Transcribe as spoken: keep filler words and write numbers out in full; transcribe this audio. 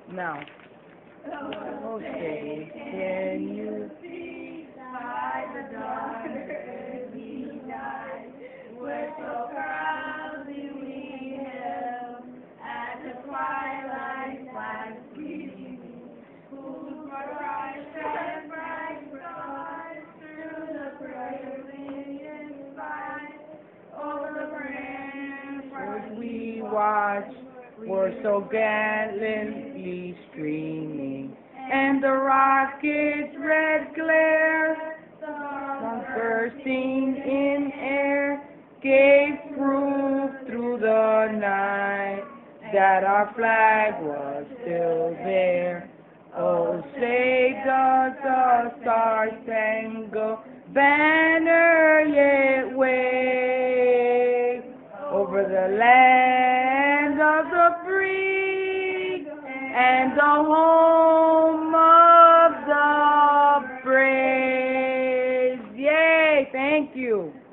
Now, okay, can you see by the dawn early night, we're so proudly we hailed at the twilight's last gleaming, whose bright and bright stars through the brilliant sky, over the ramparts we watch were so gallantly streaming, and the rocket's red glare, bursting in air, gave proof through the night that our flag was still there. Oh, say does the star-spangled banner yet wave over the land of the free and the home of the brave. Yay, thank you.